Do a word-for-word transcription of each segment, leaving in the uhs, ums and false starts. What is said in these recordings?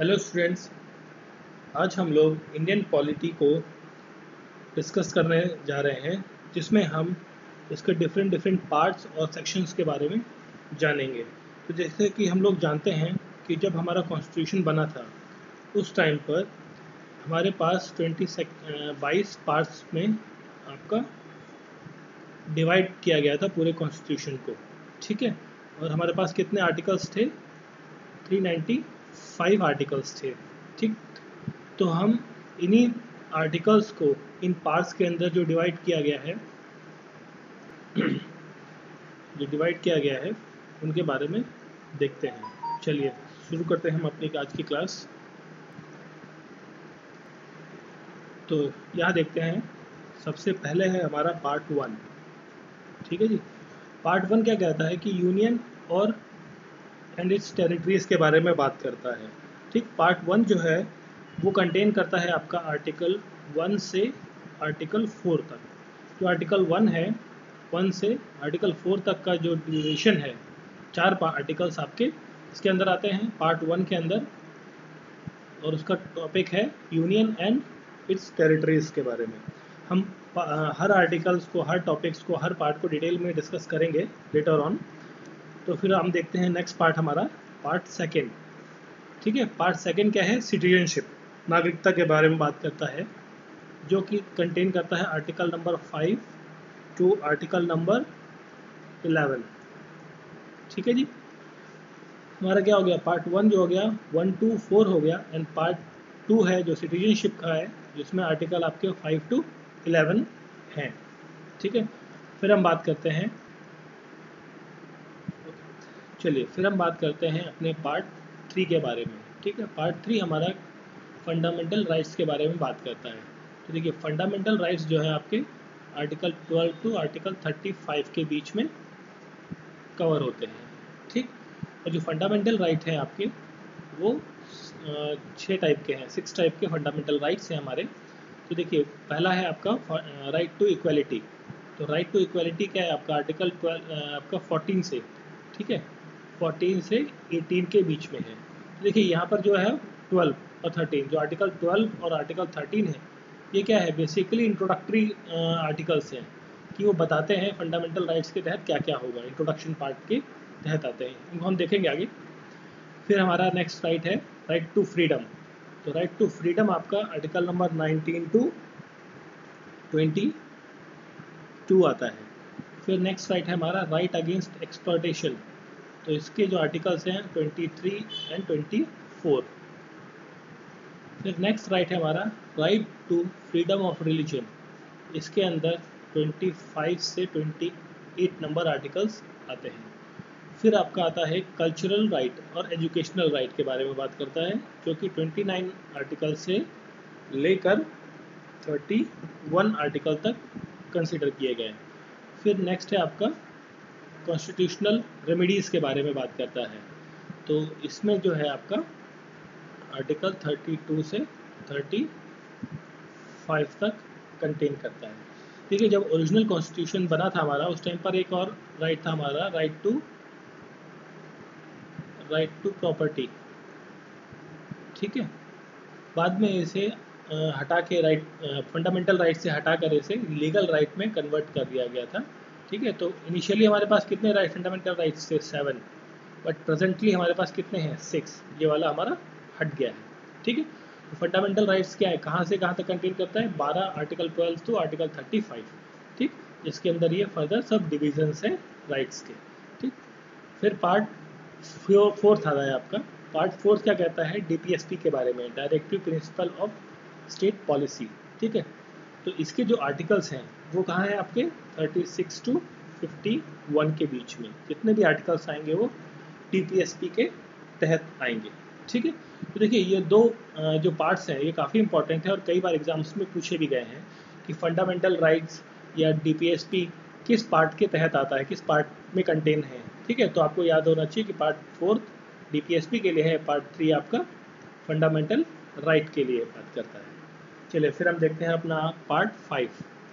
Hello students, आज हम लोग इंडियन पॉलिटी को डिस्कस करने जा रहे हैं, जिसमें हम इसके डिफरेंट डिफरेंट पार्ट्स और सेक्शंस के बारे में जानेंगे। तो जैसे कि हम लोग जानते हैं कि जब हमारा कॉन्स्टिट्यूशन बना था उस टाइम पर हमारे पास ट्वेंटी बाईस पार्ट्स में आपका डिवाइड किया गया था पूरे कॉन्स्टिट्यूशन को, ठीक है। और हमारे पास कितने आर्टिकल्स थे? थ्री नाइन्टी फाइव आर्टिकल्स थे, ठीक। तो हम इन्हीं आर्टिकल्स को इन पार्ट्स के अंदर जो डिवाइड किया गया है जो डिवाइड किया गया है उनके बारे में देखते हैं। चलिए शुरू करते हैं हम अपनी आज की क्लास। तो यहाँ देखते हैं, सबसे पहले है हमारा पार्ट वन, ठीक है जी। पार्ट वन क्या कहता है कि यूनियन और एंड इट्स टेरिटरीज के बारे में बात करता है, ठीक। पार्ट वन जो है वो कंटेन करता है आपका आर्टिकल वन से आर्टिकल फोर तक। जो आर्टिकल वन है, वन से आर्टिकल फोर तक का जो ड्यूरेशन है, चार आर्टिकल्स आपके इसके अंदर आते हैं पार्ट वन के अंदर, और उसका टॉपिक है यूनियन एंड इट्स टेरिटरीज के बारे में। हम हर आर्टिकल्स को, हर टॉपिक्स को, हर पार्ट को डिटेल में डिस्कस करेंगे लेटर ऑन। तो फिर हम देखते हैं नेक्स्ट पार्ट हमारा पार्ट सेकेंड, ठीक है। पार्ट सेकेंड क्या है? सिटीजनशिप, नागरिकता के बारे में बात करता है, जो कि कंटेन करता है article number five to article number eleven, ठीक है जी। हमारा क्या हो गया? पार्ट वन जो हो गया, वन टू फोर हो गया, एंड पार्ट टू है जो सिटीजनशिप का है, जिसमें आर्टिकल आपके फाइव टू इलेवन हैं, ठीक है। फिर हम बात करते हैं, चलिए फिर हम बात करते हैं अपने पार्ट थ्री के बारे में, ठीक है। पार्ट थ्री हमारा फंडामेंटल राइट्स के बारे में बात करता है। तो देखिए, फंडामेंटल राइट्स जो है आपके article twelve to article thirty five के बीच में कवर होते हैं, ठीक। और जो फंडामेंटल राइट हैं आपके, वो छः टाइप के हैं, सिक्स टाइप के फंडामेंटल राइट्स हैं हमारे। तो देखिए, पहला है आपका राइट टू इक्वलिटी। तो राइट टू इक्वलिटी क्या है आपका? आर्टिकल ट्वेल्व आपका फोर्टीन से, ठीक है, फोर्टीन से एटीन के बीच में है। तो देखिए यहाँ पर जो है ट्वेल्व और थर्टीन, जो आर्टिकल ट्वेल्व और आर्टिकल थर्टीन है, ये क्या है? बेसिकली इंट्रोडक्टरी आर्टिकल्स हैं, कि वो बताते हैं फंडामेंटल राइट्स के तहत क्या क्या होगा, इंट्रोडक्शन पार्ट के तहत आते हैं, इनको हम देखेंगे आगे। फिर हमारा नेक्स्ट राइट है राइट टू फ्रीडम। तो राइट टू फ्रीडम आपका article number nineteen to twenty two आता है। फिर नेक्स्ट राइट है हमारा राइट अगेंस्ट एक्सप्लॉयटेशन। तो इसके जो आर्टिकल्स हैं twenty three and twenty four. फिर नेक्स्ट राइट है हमारा right to freedom of religion. इसके अंदर ट्वेंटी फाइव से ट्वेंटी एट नंबर आर्टिकल्स आते हैं। फिर आपका आता है कल्चरल राइट और एजुकेशनल राइट के बारे में बात करता है, जो कि ट्वेंटी नाइन आर्टिकल से लेकर थर्टी वन आर्टिकल तक कंसिडर किए गए हैं। फिर नेक्स्ट है आपका कॉन्स्टिट्यूशनल रेमेडीज़ के बारे में बात करता है। तो इसमें जो है आपका आर्टिकल थर्टी टू से थर्टी फाइव तक कंटेन करता है। देखिए, जब ओरिजिनल कॉन्स्टिट्यूशन बना था हमारा, उस टाइम पर एक और राइट था हमारा, right to right to property, ठीक है। बाद में इसे हटा के राइट फंडामेंटल राइट से हटा कर इसे लीगल राइट में कन्वर्ट कर दिया गया था, ठीक है। तो इनिशियली हमारे पास कितने राइट फंडामेंटल राइट्स थे? सेवन, बट प्रेजेंटली हमारे पास कितने हैं? सिक्स। ये वाला हमारा हट गया है, ठीक है। तो फंडामेंटल राइट्स क्या है, कहाँ से कहाँ तक कंटेन करता है? बारह article twelve to article thirty five, ठीक। इसके अंदर ये फर्दर सब डिविजन्स हैं राइट्स के, ठीक। फिर पार्ट फोर्थ आता है आपका। पार्ट फोर्थ क्या कहता है? डीपीएसपी के बारे में, directive principle of state policy, ठीक है। तो इसके जो आर्टिकल्स हैं वो कहाँ हैं आपके? Thirty six to fifty one के बीच में। जितने भी आर्टिकल्स आएंगे वो डीपीएसपी के तहत आएंगे, ठीक है। तो देखिए, ये दो जो पार्ट्स हैं ये काफ़ी इंपॉर्टेंट है, और कई बार एग्जाम्स में पूछे भी गए हैं कि फंडामेंटल राइट्स या डीपीएसपी किस पार्ट के तहत आता है, किस पार्ट में कंटेन है, ठीक है। तो आपको याद होना चाहिए कि पार्ट फोर्थ डीपीएसपी के लिए है, पार्ट थ्री आपका फंडामेंटल राइट के लिए बात करता है। चलिए फिर हम देखते हैं अपना पार्ट फाइव।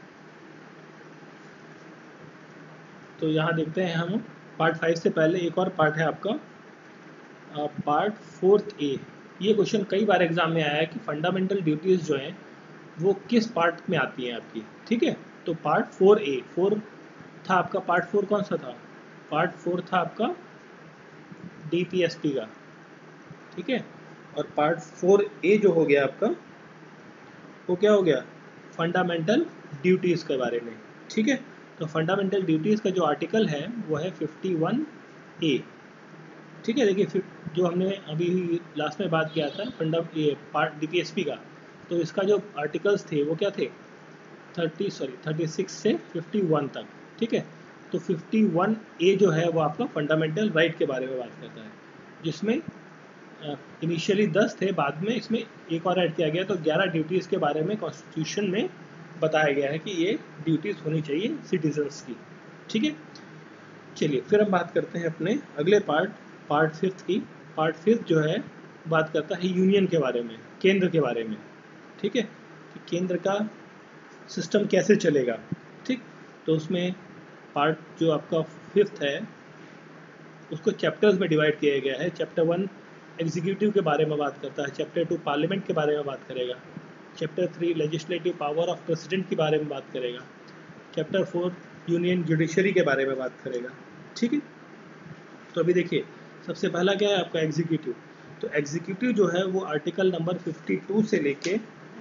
तो यहाँ देखते हैं हम पार्ट फाइव से पहले एक और पार्ट है आपका, पार्ट फोर्थ ए, ये क्वेश्चन कई बार एग्जाम में आया है कि फंडामेंटल ड्यूटीज़ जो हैं वो किस पार्ट में आती हैं आपकी, ठीक है। तो पार्ट फोर ए फोर था आपका, पार्ट फोर कौन सा था, पार्ट फोर था आपका डी पी एस पी का, ठीक है। और पार्ट फोर ए जो हो गया आपका वो क्या हो गया, फंडामेंटल ड्यूटीज़ के बारे में, ठीक है। तो फंडामेंटल ड्यूटीज़ का जो आर्टिकल है वो है फिफ्टी वन ए, ठीक है। देखिए फिर जो हमने अभी लास्ट में बात किया था फंडा ये part D P S P का, तो इसका जो आर्टिकल्स थे वो क्या थे, थर्टी सॉरी थर्टी सिक्स से फिफ्टी वन तक, ठीक है। तो फिफ्टी वन ए जो है वो आपका फंडामेंटल राइट के बारे में बात करता है, जिसमें इनिशियली दस थे, बाद में इसमें एक और ऐड किया गया, तो ग्यारह ड्यूटीज़ के बारे में कॉन्स्टिट्यूशन में बताया गया है कि ये ड्यूटीज़ होनी चाहिए सिटीजन्स की, ठीक है। चलिए फिर हम बात करते हैं अपने अगले पार्ट, पार्ट फिफ्थ की। पार्ट फिफ्थ जो है बात करता है यूनियन के बारे में, केंद्र के बारे में, ठीक है, कि केंद्र का सिस्टम कैसे चलेगा, ठीक। तो उसमें पार्ट जो आपका फिफ्थ है उसको चैप्टर्स में डिवाइड किया गया है। चैप्टर वन एग्जीक्यूटिव के बारे में बात करता है, चैप्टर टू पार्लियामेंट के बारे में बात करेगा, chapter three legislative power of president के बारे में बात करेगा, चैप्टर फोर यूनियन जुडिशरी के बारे में बात करेगा, ठीक है। तो अभी देखिए सबसे पहला क्या है आपका एग्जीक्यूटिव। तो एग्जीक्यूटिव जो है वो आर्टिकल नंबर फिफ्टी टू से लेके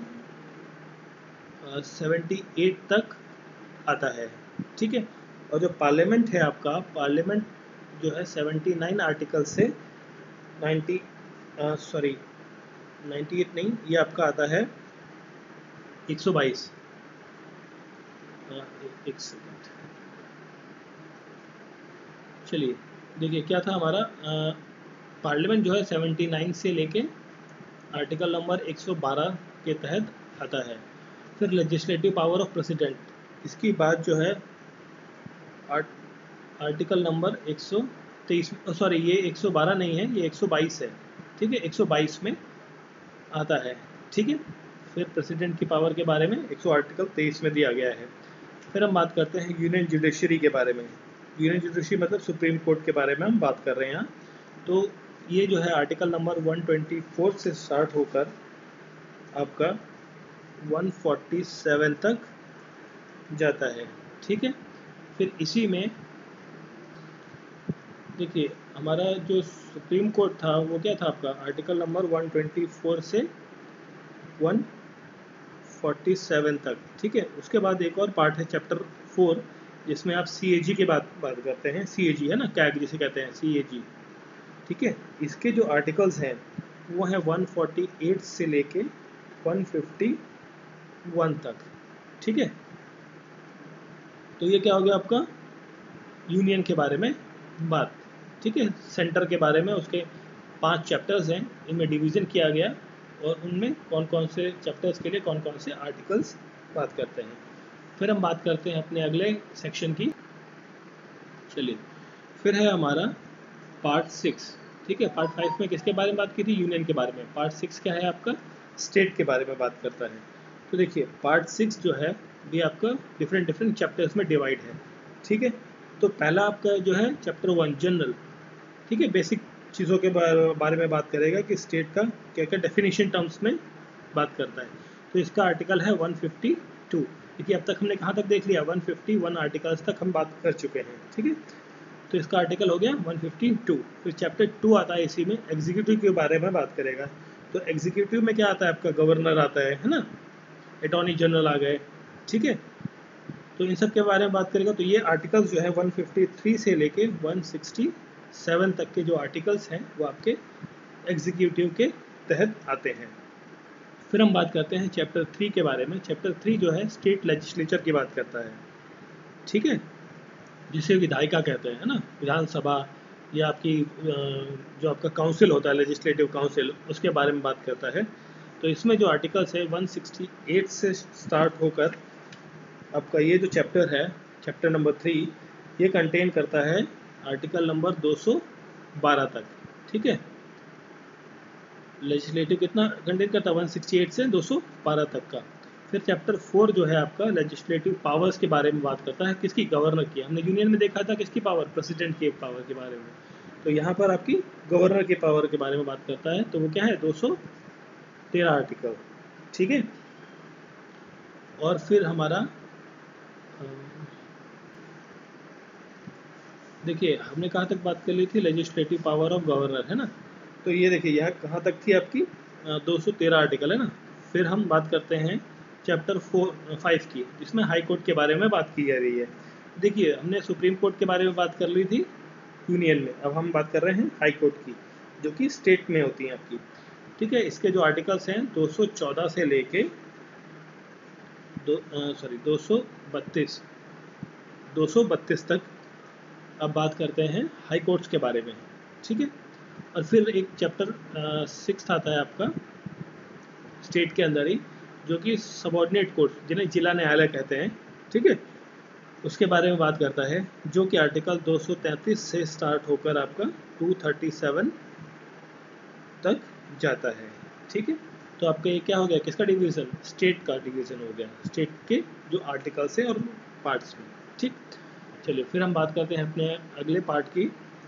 सेवेंटी एट तक आता है, ठीक है। और जो पार्लियामेंट है आपका, पार्लियामेंट जो है सेवेंटी नाइन आर्टिकल से नाइन्टी सॉरी नाइन्टी एट नहीं, ये आपका आता है एक सौ बाईस, एक सेकेंड, चलिए देखिए क्या था हमारा, पार्लियामेंट जो है सेवेंटी नाइन से लेके आर्टिकल नंबर एक सौ बारह के तहत आता है। फिर लेजिस्लेटिव पावर ऑफ प्रेसिडेंट, इसकी बात जो है आर्ट, आर्टिकल नंबर एक सौ तेईस, सॉरी ये एक सौ बारह नहीं है, ये एक सौ बाईस है, ठीक है, एक सौ बाईस में आता है, ठीक है। फिर प्रेसिडेंट की पावर के बारे में एक सौ आर्टिकल तेईस में दिया गया है। फिर हम बात करते हैं यूनियन जुडिशरी के बारे में। यूनियन जुडिशरी मतलब सुप्रीम कोर्ट के बारे में हम बात कर रहे हैं यहाँ। तो ये जो है article number one twenty four से स्टार्ट होकर आपका वन फोर्टी सेवन तक जाता है, ठीक है। फिर इसी में देखिए हमारा जो सुप्रीम कोर्ट था वो क्या था आपका, article number one twenty four से वन फोर्टी सेवन तक, ठीक है। उसके बाद एक और पार्ट है चैप्टर फोर, जिसमें आप सी ए जी की बात बात करते हैं, सी ए जी है ना, कैग जिसे कहते हैं, सी ए जी, ठीक है। इसके जो आर्टिकल्स हैं वो हैं वन फोर्टी एट से लेके वन फिफ्टी वन तक, ठीक है। तो ये क्या हो गया आपका यूनियन के बारे में बात, ठीक है। सेंटर के बारे में उसके पांच चैप्टर्स हैं, इनमें डिवीज़न किया गया और उनमें कौन कौन से चैप्टर्स के लिए कौन कौन से आर्टिकल्स बात करते हैं। फिर हम बात करते हैं अपने अगले सेक्शन की। चलिए फिर है हमारा पार्ट सिक्स, ठीक है। पार्ट फाइव में किसके बारे में बात की थी, यूनियन के बारे में। पार्ट सिक्स क्या है आपका, स्टेट के बारे में बात करता है। तो देखिए पार्ट सिक्स जो है ये आपका डिफरेंट डिफरेंट चैप्टर्स में डिवाइड है, ठीक है। तो पहला आपका जो है चैप्टर वन जनरल, ठीक है, बेसिक चीज़ों के बारे में बात करेगा कि स्टेट का क्या क्या डेफिनेशन टर्म्स में बात करता है। तो इसका आर्टिकल है वन फिफ्टी टू। देखिए अब तक हमने कहाँ तक देख लिया, वन फिफ्टी वन आर्टिकल्स तक हम बात कर चुके हैं, ठीक है। तो इसका आर्टिकल हो गया वन फिफ्टी टू। फिर चैप्टर टू आता है, इसी में एग्जीक्यूटिव के बारे में बात करेगा। तो एग्जीक्यूटिव में क्या आता है आपका, गवर्नर आता है है ना, अटॉर्नी जनरल आ गए, ठीक है। तो इन सब के बारे में बात करेगा। तो ये आर्टिकल्स जो है वन फिफ्टी थ्री से लेके वन सिक्सटी सेवन तक के जो आर्टिकल्स हैं वो आपके एग्जीक्यूटिव के तहत आते हैं। फिर हम बात करते हैं चैप्टर थ्री के बारे में। चैप्टर थ्री जो है स्टेट लेजिस्लेचर की बात करता है, ठीक है, जिसे विधायिका कहते हैं, है ना, विधानसभा या आपकी जो आपका काउंसिल होता है लेजिस्लेटिव काउंसिल, उसके बारे में बात करता है। तो इसमें जो आर्टिकल्स है वन सिक्सटी एट से स्टार्ट होकर आपका ये जो चैप्टर है, चैप्टर नंबर थ्री, ये कंटेन करता है आर्टिकल नंबर दो सौ बारह तक, ठीक है। लेजिस्लेटिव कितना कंटेन करता है, वन सिक्सटी एट से दो सौ बारह तक का। फिर चैप्टर फोर जो है आपका लेजिस्लेटिव पावर्स के बारे में बात करता है, किसकी, गवर्नर की। हमने यूनियन में देखा था किसकी पावर, प्रेसिडेंट की पावर के बारे में। तो यहाँ पर आपकी गवर्नर के पावर के बारे में बात करता है, तो वो क्या है दो सौ तेरह आर्टिकल, ठीक है। और फिर हमारा देखिए हमने कहाँ तक बात कर ली थी, लेजिस्लेटिव पावर ऑफ गवर्नर, है ना। तो ये देखिए यहाँ कहाँ तक थी आपकी दो सौ तेरह आर्टिकल, है ना। फिर हम बात करते हैं चैप्टर फोर फाइव की, जिसमें हाई कोर्ट के बारे में बात की जा रही है। देखिए हमने सुप्रीम कोर्ट के बारे में बात कर ली थी यूनियन में, अब हम बात कर रहे हैं हाई कोर्ट की, जो कि स्टेट में होती हैं आपकी, ठीक है। इसके जो आर्टिकल्स हैं दो सौ चौदह से लेके दो सॉरी दो सौ बत्तीस दो सौ बत्तीस तक अब बात करते हैं हाई कोर्ट्स के बारे में, ठीक है। और फिर एक चैप्टर सिक्स आता है आपका स्टेट के अंदर ही, जो कि सबऑर्डिनेट कोर्ट्स, जिन्हें जिला न्यायालय कहते हैं, ठीक है, उसके बारे में बात करता है, जो कि आर्टिकल दो सौ तैंतीस से स्टार्ट होकर आपका दो सौ सैंतीस तक जाता है, ठीक है। तो आपका ये क्या हो गया, किसका डिवीज़न, स्टेट का डिवीज़न हो गया, स्टेट के जो आर्टिकल्स हैं और पार्ट्स में, ठीक। चलिए फिर हम बात करते हैं अपने अगले पार्ट की।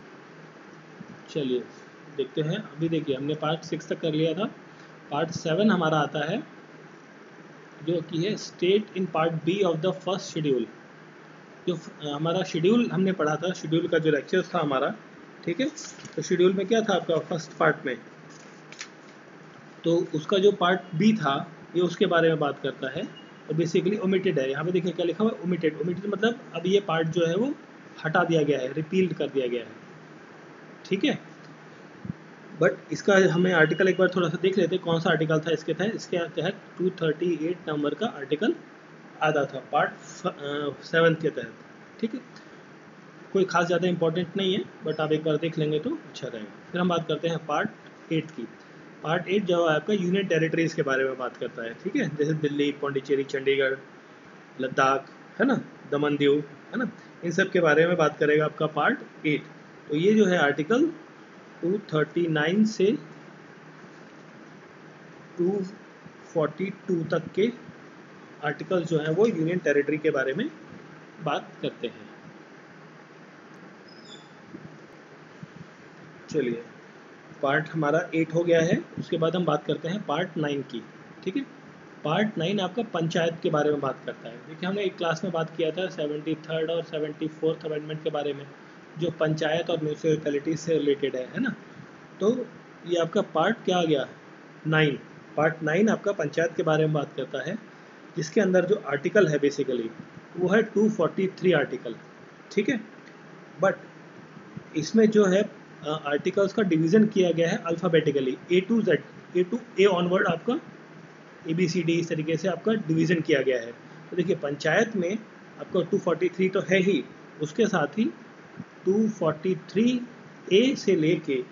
चलिए देखते हैं, अभी देखिए हमने पार्ट सिक्स तक कर लिया था। पार्ट सेवन हमारा आता है, जो कि है state in part B of the first schedule. जो हमारा शेड्यूल हमने पढ़ा था, शेड्यूल का जो लेक्चर था हमारा, ठीक है। तो शेड्यूल में क्या था आपका फर्स्ट पार्ट में, तो उसका जो पार्ट बी था ये उसके बारे में बात करता है, और बेसिकली ओमिटेड है। यहाँ पे देखिए क्या लिखा हुआ है, ओमिटेड। ओमिटेड मतलब अब ये पार्ट जो है वो हटा दिया गया है, रिपील्ड कर दिया गया है, ठीक है। बट इसका हमें आर्टिकल एक बार थोड़ा सा देख लेते हैं, कौन सा आर्टिकल था इसके तहत। इसके तहत दो सौ अड़तीस नंबर का आर्टिकल आता था पार्ट सेवन के तहत, ठीक है। कोई खास ज़्यादा इंपॉर्टेंट नहीं है, बट आप एक बार देख लेंगे तो अच्छा रहेगा। फिर हम बात करते हैं पार्ट एट की। पार्ट एट जो है आपका यूनियन टेरिटरीज़ के बारे में बात करता है, ठीक है, जैसे दिल्ली, पौंडीचेरी, चंडीगढ़, लद्दाख, है ना, दमन दीव, है ना, इन सब के बारे में बात करेगा आपका पार्ट एट। तो ये जो है आर्टिकल दो सौ उनतालीस से दो सौ बयालीस तक के आर्टिकल्स जो हैं वो यूनियन टेरिटरी के बारे में बात करते हैं। चलिए पार्ट हमारा एट हो गया है, उसके बाद हम बात करते हैं पार्ट नाइन की, ठीक है। पार्ट नाइन आपका पंचायत के बारे में बात करता है। देखिए हमने एक क्लास में बात किया था सेवेंटी थर्ड और सेवेंटी फोर्थ अमेंडमेंट के बारे में, जो पंचायत और म्यूनसिपैलिटी से रिलेटेड है है ना। तो ये आपका पार्ट क्या आ गया, नाइन। पार्ट नाइन आपका पंचायत के बारे में बात करता है, जिसके अंदर जो आर्टिकल है बेसिकली वो है दो सौ तैंतालीस आर्टिकल, ठीक है। बट इसमें जो है आर्टिकल्स का डिवीज़न किया गया है alphabetically, A to Z, A to A onward आपका ए बी सी डी इस तरीके से आपका डिवीज़न किया गया है। तो देखिए पंचायत में आपका दो सौ तैंतालीस तो है ही, उसके साथ ही दो सौ तैंतालीस ए से लेके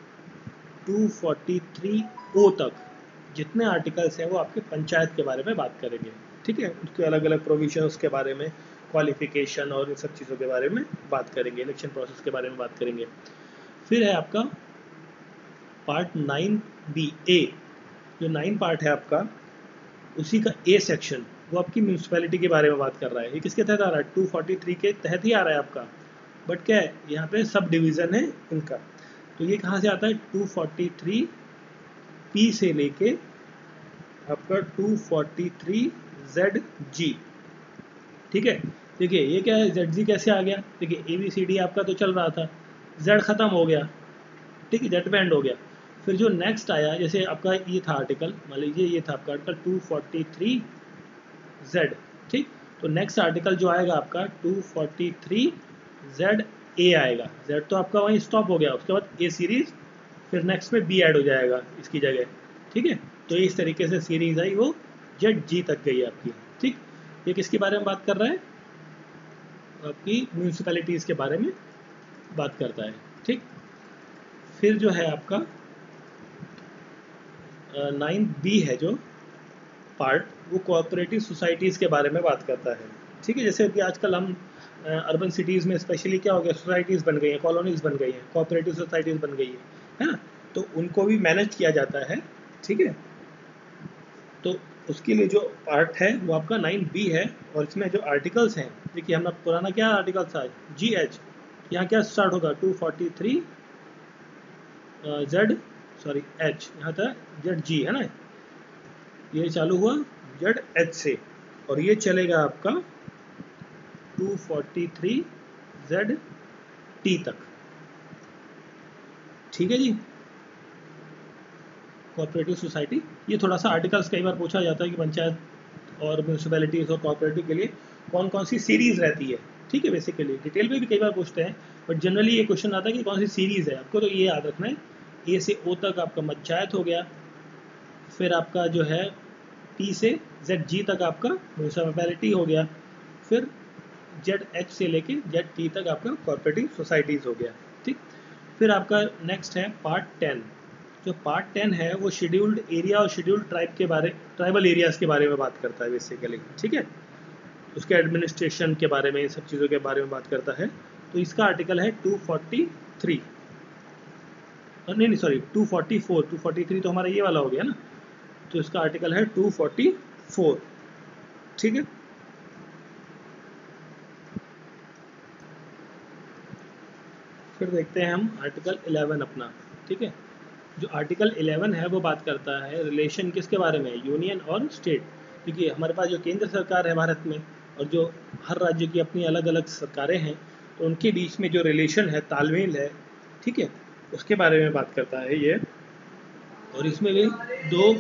दो सौ तैंतालीस ओ तक जितने आर्टिकल्स हैं वो आपके पंचायत के बारे में बात करेंगे, ठीक है। उसके अलग अलग प्रोविजंस के बारे में, क्वालिफिकेशन और इन सब चीज़ों के बारे में बात करेंगे, इलेक्शन प्रोसेस के बारे में बात करेंगे। फिर है आपका पार्ट नाइन बी ए, जो नाइन पार्ट है आपका, उसी का ए सेक्शन वो आपकी म्यूनसिपैलिटी के बारे में बात कर रहा है। ये किसके तहत आ रहा है, दो सौ तैंतालीस के तहत ही आ रहा है आपका, बट क्या है यहाँ पे सब डिवीज़न है इनका। तो ये कहाँ से आता है, दो सौ तैंतालीस पी से लेके आपका दो सौ तैंतालीस जेड जी, ठीक है। देखिए ये क्या है, जेड जी कैसे आ गया, देखिए ए बी सी डी आपका तो चल रहा था, जेड ख़त्म हो गया, ठीक है, जेड पे एंड हो गया। फिर जो नेक्स्ट आया, जैसे आपका ये था आर्टिकल, मान लीजिए ये था आपका आर्टिकल दो सौ तैंतालीस जेड, ठीक। तो नेक्स्ट आर्टिकल जो आएगा आपका दो सौ तैंतालीस जेड ए आएगा। जेड तो आपका वहीं स्टॉप हो गया, उसके बाद ए सीरीज़, फिर नेक्स्ट में बी ऐड हो जाएगा इसकी जगह, ठीक है। तो इस तरीके से सीरीज़ आई, वो जेड जी तक गई आपकी, ठीक। ये किसके बारे में बात कर रहा है, आपकी म्यूनसिपैलिटीज़ के बारे में बात करता है, ठीक। फिर जो है आपका नाइन बी है जो पार्ट, वो कोऑपरेटिव सोसाइटीज़ के बारे में बात करता है, ठीक है। जैसे कि आजकल हम अर्बन सिटीज़ में स्पेशली क्या हो गया, सोसाइटीज़ बन गई हैं, कॉलोनीज़ बन गई हैं, कोऑपरेटिव सोसाइटीज़ बन गई है है ना। तो उनको भी मैनेज किया जाता है, ठीक है। तो उसके लिए जो पार्ट है वो आपका नाइन बी है, और इसमें जो आर्टिकल्स हैं, देखिए हमारा पुराना क्या आर्टिकल था, जी एच, यहाँ क्या स्टार्ट होगा, दो सौ तैंतालीस जेड सॉरी एच, यहाँ था जेड जी है ना, ये चालू हुआ जेड एच से और ये चलेगा आपका two forty three Z T तक। ठीक है जी। कोऑपरेटिव सोसाइटी, ये थोड़ा सा आर्टिकल्स कई बार पूछा जाता है कि पंचायत और म्यूनसिपैलिटीज़ और कोऑपरेटिव के लिए कौन कौन सी सीरीज़ रहती है। ठीक है, बेसिकली डिटेल में भी कई बार पूछते हैं, बट जनरली ये क्वेश्चन आता है कि कौन सी सीरीज़ है। आपको तो ये याद रखना है, ए से ओ तक आपका पंचायत हो गया, फिर आपका जो है टी से जेड जी तक आपका म्यूनसिपैलिटी हो गया, फिर जेड एच से लेके जेड टी तक आपका कोऑपरेटिव सोसाइटीज़ हो गया। ठीक, फिर आपका नेक्स्ट है पार्ट टेन। जो पार्ट टेन है वो शेड्यूल्ड एरिया और शेड्यूल्ड ट्राइब के बारे ट्राइबल एरियाज़ के बारे में बात करता है बेसिकली। ठीक है, उसके एडमिनिस्ट्रेशन के बारे में, इन सब चीज़ों के बारे में बात करता है। तो इसका आर्टिकल है टू फोर्टी थ्री, नहीं नहीं sorry two forty four, two forty three तो हमारा ये वाला हो गया ना, तो इसका आर्टिकल है टू फोर्टी फोर। ठीक है, फिर देखते हैं हम आर्टिकल इलेवन अपना। ठीक है, जो आर्टिकल इलेवन है वो बात करता है रिलेशन किसके बारे में, यूनियन और स्टेट। देखिए हमारे पास जो केंद्र सरकार है भारत में और जो हर राज्य की अपनी अलग अलग सरकारें हैं, तो उनके बीच में जो रिलेशन है, तालमेल है, ठीक है, उसके बारे में बात करता है ये। और इसमें भी दो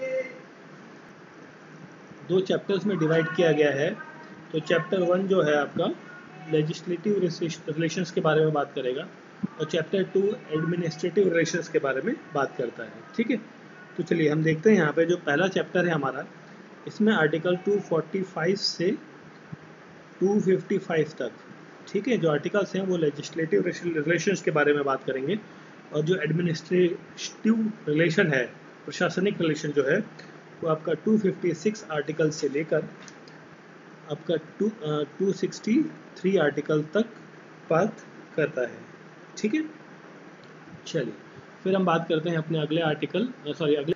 दो चैप्टर्स में डिवाइड किया गया है। तो चैप्टर वन जो है आपका लेजिस्लेटिव रिलेशंस के बारे में बात करेगा और चैप्टर टू एडमिनिस्ट्रेटिव रिलेशंस के बारे में बात करता है। ठीक है, तो चलिए हम देखते हैं यहाँ पे जो पहला चैप्टर है हमारा, इसमें आर्टिकल टू फोर्टी फाइव से टू फिफ्टी फाइव तक, ठीक है, जो आर्टिकल्स हैं वो लेजिस्लेटिव रिलेशंस के बारे में बात करेंगे। और जो एडमिनिस्ट्रेटिव रिलेशन है, प्रशासनिक रिलेशन जो है, वो आपका टू फिफ्टी सिक्स आर्टिकल से लेकर आपका two two sixty three article तक बात करता है। ठीक है, चलिए फिर हम बात करते हैं अपने अगले आर्टिकल सॉरी अगले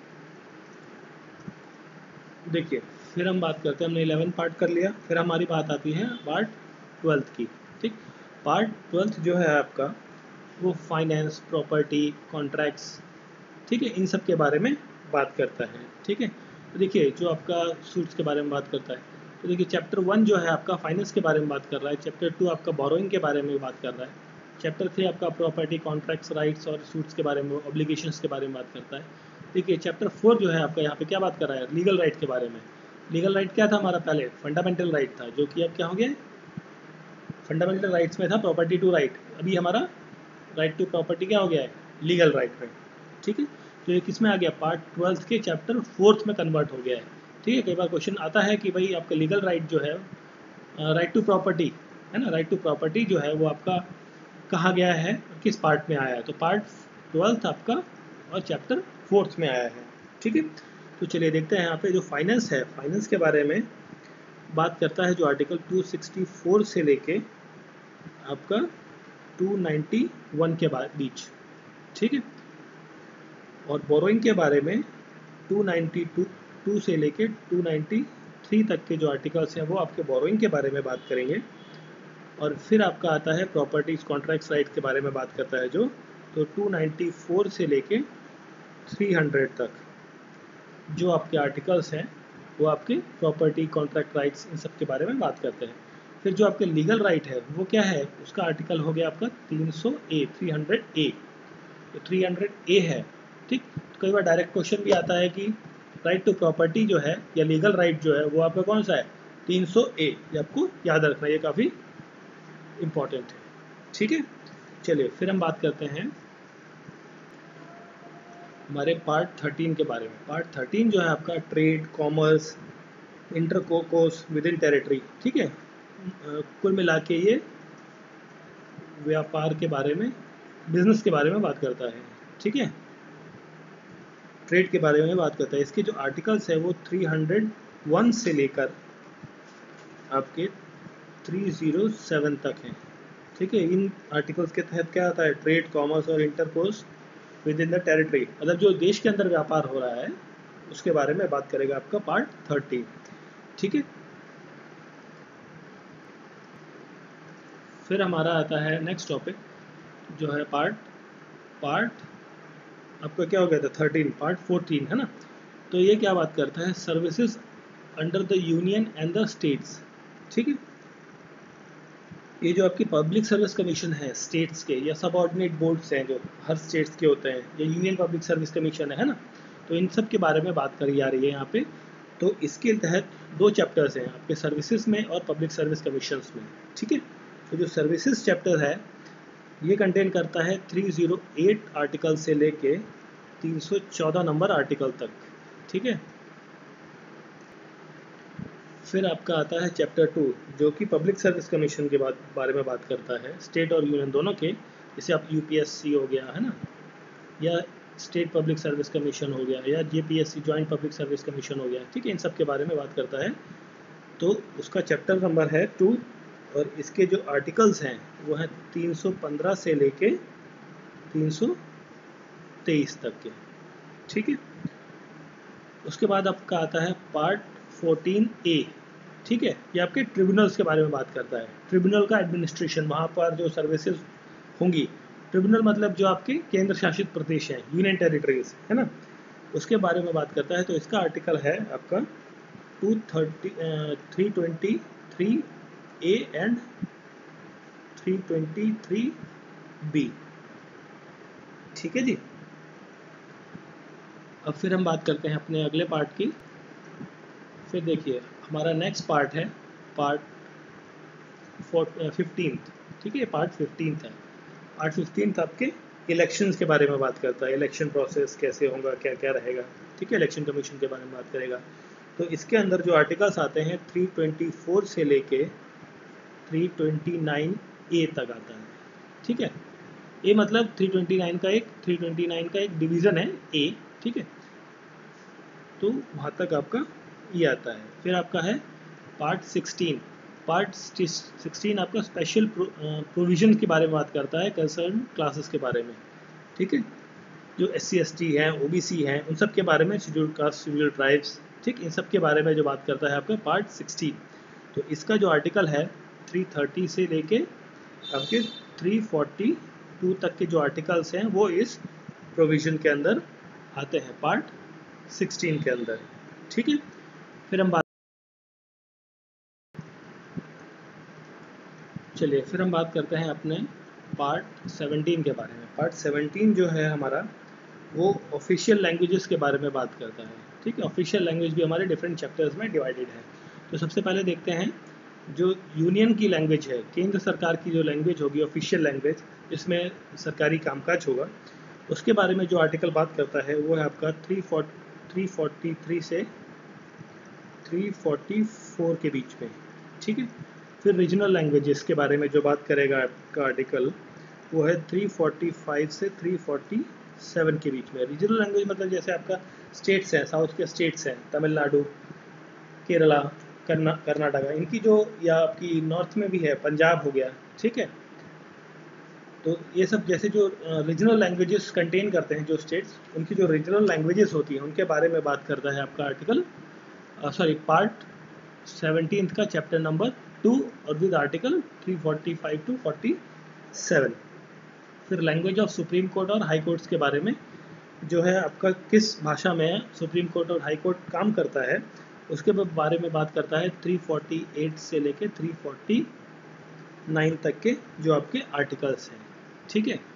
देखिए फिर हम बात करते हैं, हमने इलेवन पार्ट कर लिया, फिर हमारी बात आती है पार्ट ट्वेल्थ की। ठीक, पार्ट ट्वेल्थ जो है आपका वो फाइनेंस, प्रॉपर्टी, कॉन्ट्रैक्ट्स, ठीक है, इन सब के बारे में बात करता है। ठीक है, तो देखिए जो आपका सूट्स के बारे में बात करता है, तो देखिए चैप्टर वन जो है आपका फाइनेंस के बारे में बात कर रहा है, चैप्टर टू आपका बोरोइंग के बारे में बात कर रहा है, चैप्टर थ्री आपका प्रॉपर्टी, कॉन्ट्रैक्ट्स, राइट्स और सूट्स के बारे में, ऑब्लिगेशंस के बारे में बात करता है। देखिए चैप्टर फोर जो है आपका यहाँ पे क्या बात कर रहा है, लीगल राइट के बारे में। लीगल राइट क्या था हमारा, पहले फंडामेंटल राइट था, जो कि अब क्या हो गया, फंडामेंटल राइट्स में था प्रॉपर्टी टू राइट, अभी हमारा राइट टू प्रॉपर्टी क्या हो गया है, लीगल राइट में। ठीक है, तो ये किस में आ गया, पार्ट ट्वेल्थ के चैप्टर फोर्थ में कन्वर्ट हो गया है। ठीक है, कई बार क्वेश्चन आता है कि भाई आपका लीगल राइट जो है, राइट टू प्रॉपर्टी है ना, राइट टू प्रॉपर्टी जो है वो आपका कहा गया है, किस पार्ट में आया है, तो पार्ट ट्वेल्थ आपका और चैप्टर फोर्थ में आया है। ठीक है, तो चलिए देखते हैं यहाँ पे जो फाइनेंस है, फाइनेंस के बारे में बात करता है जो आर्टिकल टू सिक्सटी फोर से लेके आपका टू नाइन्टी वन के बीच। ठीक है, और बोरोइंग के बारे में टू नाइन्टी टू से लेके टू नाइन्टी थ्री तक के जो आर्टिकल्स हैं वो आपके बोरोइंग के बारे में बात करेंगे। और फिर आपका आता है प्रॉपर्टीज, कॉन्ट्रैक्ट्स, राइट के बारे में बात करता है जो, तो टू नाइन्टी फोर से लेके थ्री हंड्रेड तक जो आपके आर्टिकल्स हैं वो आपके प्रॉपर्टी, कॉन्ट्रैक्ट, राइट्स, इन सब के बारे में बात करते हैं। फिर जो आपके लीगल राइट है वो क्या है, उसका आर्टिकल हो गया आपका तीन सौ ए, थ्री हंड्रेड ए, तो थ्री हंड्रेड ए है। ठीक, तो कई बार डायरेक्ट क्वेश्चन भी आता है कि राइट टू प्रॉपर्टी जो है या लीगल राइट जो है वो आपका कौन सा है, तीन सौ ए, ये आपको याद रखना, ये काफ़ी इम्पॉर्टेंट है। ठीक है, चलिए फिर हम बात करते हैं हमारे पार्ट थर्टीन के बारे में। पार्ट थर्टीन जो है आपका trade, commerce, intercourse with in territory. ठीक है, कुल मिला के ये व्यापार के बारे में, बिजनेस के बारे में बात करता है। ठीक है, ट्रेड के बारे में बात करता है। इसके जो आर्टिकल्स है वो थ्री हंड्रेड वन से लेकर आपके थ्री ज़ीरो सेवन तक हैं। ठीक है, इन आर्टिकल्स के तहत क्या आता है, ट्रेड, कॉमर्स और intercourse with in the territory, मतलब जो देश के अंदर व्यापार हो रहा है उसके बारे में बात करेगा आपका पार्ट थर्टीन। ठीक है, फिर हमारा आता है नेक्स्ट टॉपिक जो है पार्ट पार्ट आपका क्या हो गया था थर्टीन, पार्ट फोर्टीन है ना। तो ये क्या बात करता है, services under the union and the states, ठीक है। ये जो आपकी पब्लिक सर्विस कमीशन है स्टेट्स के या सबऑर्डिनेट बोर्ड्स हैं जो हर स्टेट्स के होते हैं, या यूनियन पब्लिक सर्विस कमीशन है ना, तो इन सब के बारे में बात करी जा रही है यहाँ पे। तो इसके तहत दो चैप्टर्स हैं आपके सर्विसेज में और पब्लिक सर्विस कमीशंस में, ठीक है। तो जो सर्विसेज चैप्टर है ये कंटेन करता है तीन सौ आठ आर्टिकल से लेके तीन सौ चौदह नंबर आर्टिकल तक, ठीक है। फिर आपका आता है चैप्टर टू जो कि पब्लिक सर्विस कमीशन के बाद बारे में बात करता है, स्टेट और यूनियन दोनों के, जैसे आप यूपीएससी हो गया है ना, या स्टेट पब्लिक सर्विस कमीशन हो गया, या JPSC joint public service commission हो गया, ठीक है, इन सब के बारे में बात करता है। तो उसका चैप्टर नंबर है टू, और इसके जो आर्टिकल्स हैं वो हैं तीन सौ पंद्रह से लेके तीन सौ तेईस तक के, ठीक है। उसके बाद आपका आता है पार्ट फोर्टीन ए, ठीक है। ये आपके ट्रिब्यूनल्स के बारे में बात करता है, ट्रिब्यूनल का एडमिनिस्ट्रेशन, वहाँ पर जो सर्विसेज होंगी। ट्रिब्यूनल मतलब जो आपके केंद्र शासित प्रदेश हैं, यूनियन टेरिटरीज है ना, उसके बारे में बात करता है। तो इसका आर्टिकल है आपका two thirty three twenty three A and three twenty three B, ठीक है जी। अब फिर हम बात करते हैं अपने अगले पार्ट की। फिर देखिए हमारा नेक्स्ट पार्ट है पार्ट फिफ्टीन, ठीक है, पार्ट फिफ्टीन है। पार्ट फिफ्टीन आपके इलेक्शंस के बारे में बात करता है, इलेक्शन प्रोसेस कैसे होगा, क्या क्या रहेगा, ठीक है, इलेक्शन कमीशन के बारे में बात करेगा। तो इसके अंदर जो आर्टिकल्स आते हैं तीन सौ चौबीस से लेके तीन सौ उनतीस ए तक आता है, ठीक है। ए मतलब तीन सौ उनतीस का एक तीन सौ उनतीस का एक डिवीज़न है ए, ठीक है। तो वहाँ तक आपका ये आता है। फिर आपका है पार्ट सिक्सटीन। पार्ट सिक्सटीन आपका स्पेशल प्रोविजन के बारे में बात करता है, कंसर्न क्लासेस के बारे में, ठीक है, जो एस सी एस टी हैं, ओ बी सी हैं, उन सब के बारे में, शेड्यूल्ड कास्ट, शेड्यूल्ड ट्राइब्स, ठीक, इन सब के बारे में जो बात करता है आपका पार्ट सिक्सटीन। तो इसका जो आर्टिकल है तीन सौ तीस से लेके आपके तीन सौ बयालीस तक के जो आर्टिकल्स हैं वो इस प्रोविजन के अंदर आते हैं, पार्ट सिक्सटीन के अंदर, ठीक है। फिर हम बात चलिए फिर हम बात करते हैं अपने पार्ट सेवनटीन के बारे में। पार्ट सेवनटीन जो है हमारा वो ऑफिशियल लैंग्वेजेस के बारे में बात करता है, ठीक है। ऑफिशियल लैंग्वेज भी हमारे डिफरेंट चैप्टर्स में डिवाइडेड है। तो सबसे पहले देखते हैं जो यूनियन की लैंग्वेज है, केंद्र सरकार की जो लैंग्वेज होगी ऑफिशियल लैंग्वेज, जिसमें सरकारी कामकाज होगा, उसके बारे में जो आर्टिकल बात करता है वो है आपका थ्री फोर्टी थ्री से तीन सौ चौवालीस के बीच में, ठीक है। फिर रीजनल लैंग्वेजेस के बारे में जो बात करेगा आपका आर्टिकल वो है तीन सौ पैंतालीस से तीन सौ सैंतालीस के बीच में। रीजनल लैंग्वेज मतलब जैसे आपका स्टेट्स हैं, साउथ के स्टेट्स हैं, तमिलनाडु, केरला, कर्ना कर्नाटका, इनकी जो, या आपकी नॉर्थ में भी है, पंजाब हो गया, ठीक है। तो ये सब जैसे जो रीजनल लैंग्वेजेस कंटेन करते हैं जो स्टेट्स, उनकी जो रीजनल लैंग्वेजेस होती हैं उनके बारे में बात करता है आपका आर्टिकल, सॉरी पार्ट सेवनटीन का चैप्टर नंबर टू, और विद आर्टिकल तीन सौ पैंतालीस टू सैंतालीस। फिर लैंग्वेज ऑफ सुप्रीम कोर्ट और हाई कोर्ट्स के बारे में जो है आपका किस भाषा में सुप्रीम कोर्ट और हाई कोर्ट काम करता है, उसके बारे में बात करता है तीन सौ अड़तालीस से लेके तीन सौ उनचास तक के जो आपके आर्टिकल्स हैं, ठीक है।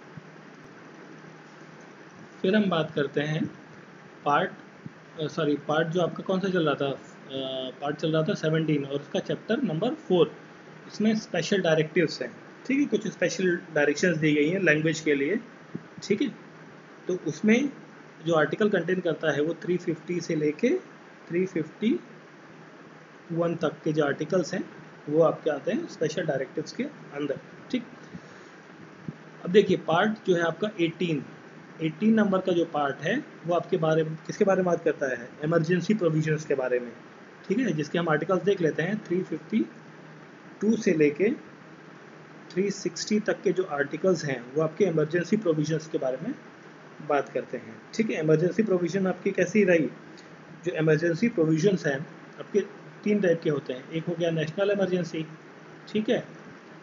फिर हम बात करते हैं पार्ट सॉरी पार्ट जो आपका कौन सा चल रहा था, पार्ट चल रहा था सेवनटीन, और उसका चैप्टर नंबर फोर, इसमें स्पेशल डायरेक्टिव्स हैं, ठीक है, कुछ स्पेशल डायरेक्शंस दी गई हैं लैंग्वेज के लिए, ठीक है। तो उसमें जो आर्टिकल कंटेन करता है वो तीन सौ पचास से लेके तीन सौ इक्यावन तक के जो आर्टिकल्स हैं वो आपके आते हैं स्पेशल डायरेक्टिव्स के अंदर, ठीक। अब देखिए पार्ट जो है आपका अठारह अठारह नंबर का जो पार्ट है वो आपके बारे में किसके बारे में बात करता है, इमरजेंसी प्रोविजंस के बारे में, ठीक है, जिसके हम आर्टिकल्स देख लेते हैं। तीन सौ बावन से लेके तीन सौ साठ तक के जो आर्टिकल्स हैं वो आपके इमरजेंसी प्रोविजंस के बारे में बात करते हैं, ठीक है। इमरजेंसी प्रोविजन आपकी कैसी रही, जो इमरजेंसी प्रोविजंस हैं आपके तीन टाइप के होते हैं। एक हो गया नेशनल इमरजेंसी, ठीक है,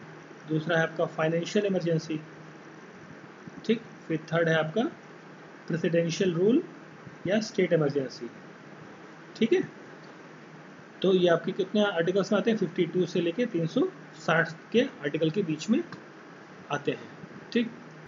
दूसरा है आपका फाइनेंशियल इमरजेंसी, ठीक, फिर थर्ड है आपका प्रेसिडेंशियल रूल या स्टेट इमरजेंसी। ठीक है, तो ये आपके कितने आर्टिकल्स में आते हैं, बावन से लेके तीन सौ साठ के आर्टिकल के बीच में आते हैं। ठीक,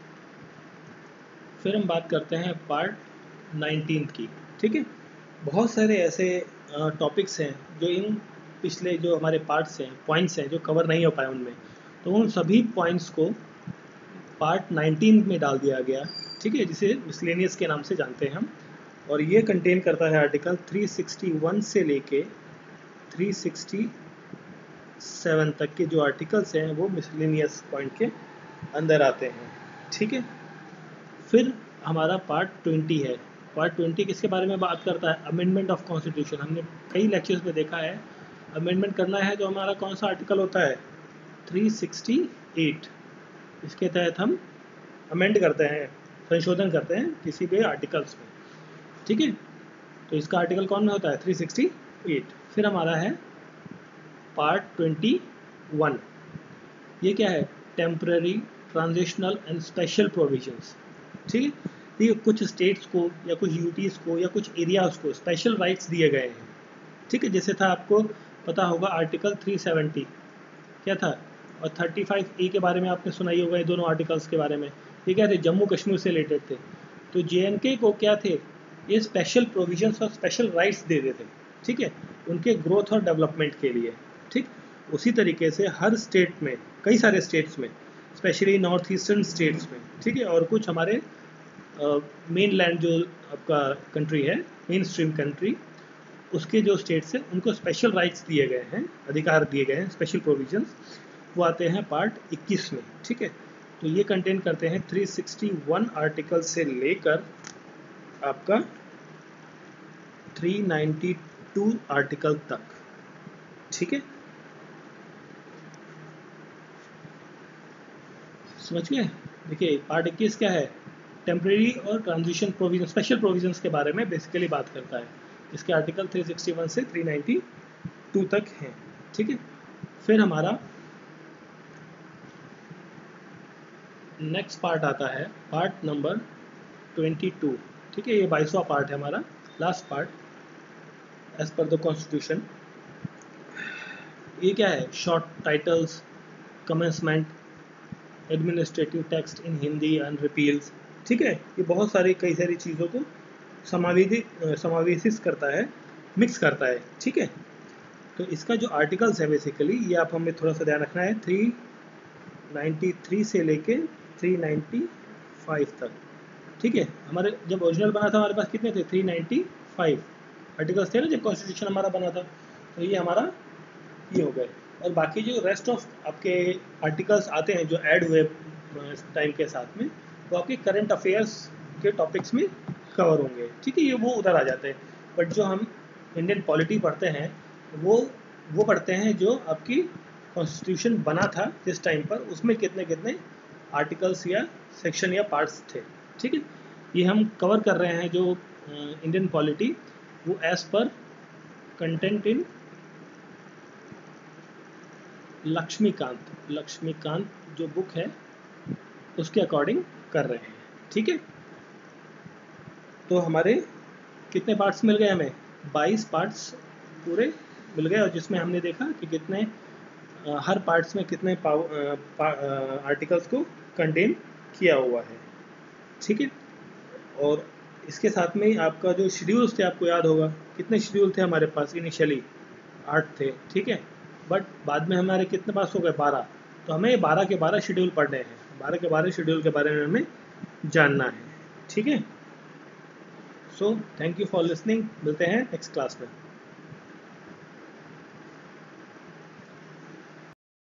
फिर हम बात करते हैं पार्ट नाइनटीन की। ठीक है, बहुत सारे ऐसे टॉपिक्स हैं जो इन पिछले जो हमारे पार्ट्स हैं, पॉइंट्स हैं, जो कवर नहीं हो पाए उनमें, तो उन सभी पॉइंट्स को पार्ट नाइनटीन में डाल दिया गया। ठीक है, जिसे मिसलेनियस के नाम से जानते हैं हम, और ये कंटेन करता है आर्टिकल तीन सौ इकसठ से लेके तीन सौ सरसठ तक के जो आर्टिकल्स हैं वो मिसलेनियस पॉइंट के अंदर आते हैं। ठीक है, फिर हमारा पार्ट बीस है। पार्ट बीस किसके बारे में बात करता है, अमेंडमेंट ऑफ कॉन्स्टिट्यूशन। हमने कई लेक्चर्स में देखा है अमेंडमेंट करना है तो हमारा कौन सा आर्टिकल होता है, तीन सौ अड़सठ। इसके तहत हम अमेंड करते हैं, संशोधन करते हैं किसी भी आर्टिकल्स में। ठीक है, तो इसका आर्टिकल कौन में होता है, तीन सौ अड़सठ। फिर हमारा है पार्ट इक्कीस। ये क्या है, temporary, transitional and special provisions. ठीक है, ये कुछ स्टेट्स को या कुछ यूटीज़ को या कुछ एरियाज़ को स्पेशल राइट्स दिए गए हैं। ठीक है, जैसे था, आपको पता होगा आर्टिकल तीन सौ सत्तर क्या था, और पैंतीस ए के बारे में आपने सुनाई होगा, ये दोनों आर्टिकल्स के बारे में। ये क्या थे, जम्मू कश्मीर से रिलेटेड थे। तो जे एंड के को क्या थे, ये स्पेशल प्रोविजंस और स्पेशल राइट्स दे देते थे। ठीक है, उनके ग्रोथ और डेवलपमेंट के लिए। ठीक, उसी तरीके से हर स्टेट में, कई सारे स्टेट्स में, स्पेशली नॉर्थ ईस्टर्न स्टेट्स में, ठीक है, और कुछ हमारे मेन uh, लैंड जो आपका कंट्री है, मेन स्ट्रीम कंट्री, उसके जो स्टेट्स हैं उनको स्पेशल राइट्स दिए गए हैं, अधिकार दिए गए हैं, स्पेशल प्रोविजंस, वो आते हैं पार्ट इक्कीस में। ठीक है, तो ये कंटेन करते हैं तीन सौ इकसठ आर्टिकल से लेकर आपका तीन सौ बानवे आर्टिकल तक। ठीक है, समझ गए। देखिए पार्ट इक्कीस क्या है, टेम्परेरी और ट्रांजिशन प्रोविजन, स्पेशल प्रोविजंस के बारे में बेसिकली बात करता है। इसके आर्टिकल तीन सौ इकसठ से तीन सौ बानवे तक हैं। ठीक है, फिर हमारा नेक्स्ट पार्ट आता है, पार्ट नंबर बाईस। ठीक है, ये बाईसवां पार्ट है हमारा, last part as per the constitution. ये क्या है, short titles, commencement, administrative text in Hindi and repeals. ठीक है, ये बहुत सारी कई सारी चीज़ों को समावेदित समावेशित करता है, मिक्स करता है। ठीक है, तो इसका जो आर्टिकल्स है बेसिकली, ये आप हमें थोड़ा सा ध्यान रखना है, तीन सौ तिरानवे से लेके तीन सौ पचानवे तक। ठीक है, हमारे जब ओरिजिनल बना था हमारे पास कितने थे, तीन सौ पचानवे आर्टिकल्स थे ना जब कॉन्स्टिट्यूशन हमारा बना था। तो ये हमारा ये हो गए, और बाकी जो रेस्ट ऑफ आपके आर्टिकल्स आते हैं जो ऐड हुए टाइम के साथ में, वो आपके करंट अफेयर्स के टॉपिक्स में कवर होंगे। ठीक है, ये वो उधर आ जाते हैं। बट जो हम इंडियन पॉलिटी पढ़ते हैं वो वो पढ़ते हैं जो आपकी कॉन्स्टिट्यूशन बना था जिस टाइम पर, उसमें कितने कितने आर्टिकल्स या सेक्शन या पार्ट्स थे। ठीक है, ये हम कवर कर रहे हैं जो इंडियन पॉलिटी, वो as per content in Laxmikanth Laxmikanth जो बुक है उसके अकॉर्डिंग कर रहे हैं। ठीक है, तो हमारे कितने पार्ट्स मिल गए, हमें बाईस पार्ट्स पूरे मिल गए, और जिसमें हमने देखा कि कितने आ, हर पार्ट्स में कितने आर्टिकल्स को कंटेन किया हुआ है। ठीक है, और इसके साथ में ही आपका जो शेड्यूल्स थे, आपको याद होगा कितने शेड्यूल थे हमारे पास, इनिशियली आठ थे। ठीक है, बट बाद में हमारे कितने पास हो गए, बारह। तो हमें बारह के बारह शेड्यूल पढ़ने हैं, बारह के बारह शेड्यूल के बारे में हमें जानना है। ठीक है, so thank you for listening, मिलते हैं नेक्स्ट क्लास में।